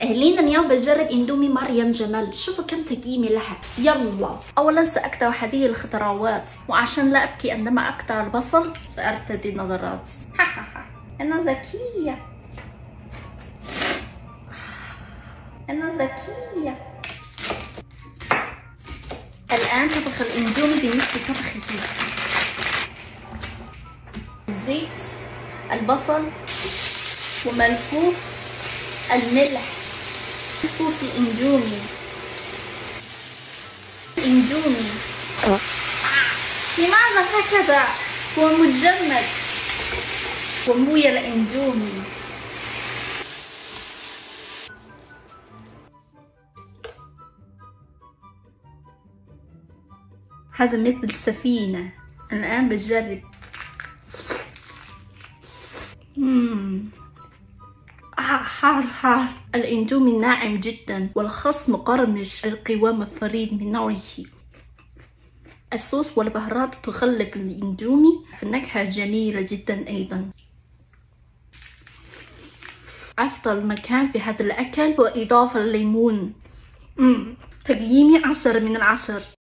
أهلين، اليوم بجرب اندومي مريم جمال. شوفوا كم تقييمي لها. يلا، أولا سأقطع هذه الخضروات، وعشان لا أبكي عندما أقطع البصل سأرتدي نظرات. أنا ذكية، أنا ذكية. الآن أطبخ الاندومي بنصف طبخه. الزيت، البصل، وملفوف الملح، صوص الاندومي. لماذا هكذا؟ هو مجمد ومويا الاندومي. هذا مثل سفينة. الآن بجرب. حار. الاندومي ناعم جدا والخس مقرمش، القوام فريد من نوعه. الصوص والبهارات تخلف الاندومي في النكهة جميلة جدا أيضا. أفضل مكان في هذا الأكل هو إضافة الليمون. تقييمي 10 من 10.